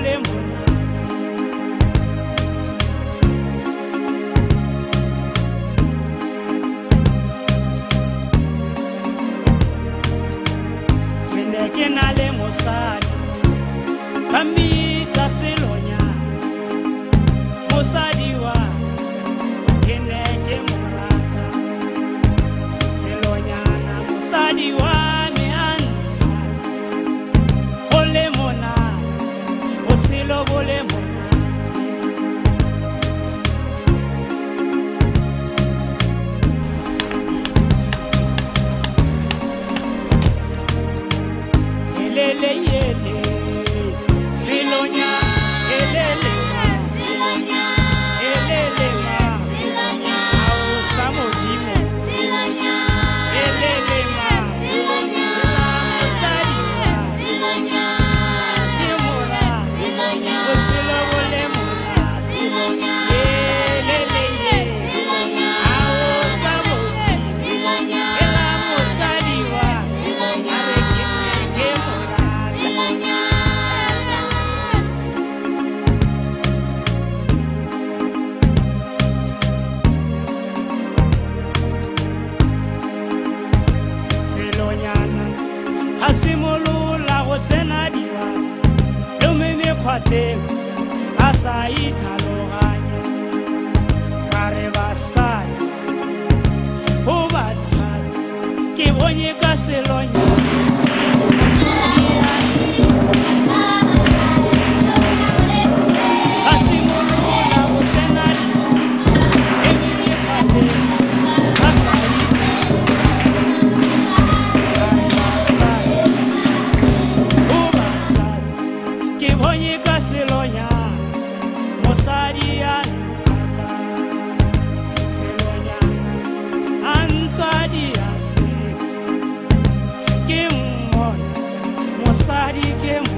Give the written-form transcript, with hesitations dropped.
vole monate ke na le mosadi ba mmitsa Selonyana mosadi wa ke ne ke mo rata Selonyana mosadi wa me a nthata go le monate botshelo bo le monate elele yele Selonyana elele ma Selonyana elele ma Selonyana ao samodimo Selonyana elele ma Selonyana mosadi wa Selonyana ke mora Selonyana botshelo bo le mora Selonyana elele ye Selonyana ao samodimo Selonyana mosadi wa Selonyana ke mora Selonyana hasimolola go tsena diwa le memekhwateng a sa ithaloganya ka re basadi go batsadi ke bonye ka Selonyana hasimolola go tsena diwa le memekhwateng a sa ke bonye ka Selonyana mosadi a nthata Selonyana a ntswadi a ke mmona mosadi ke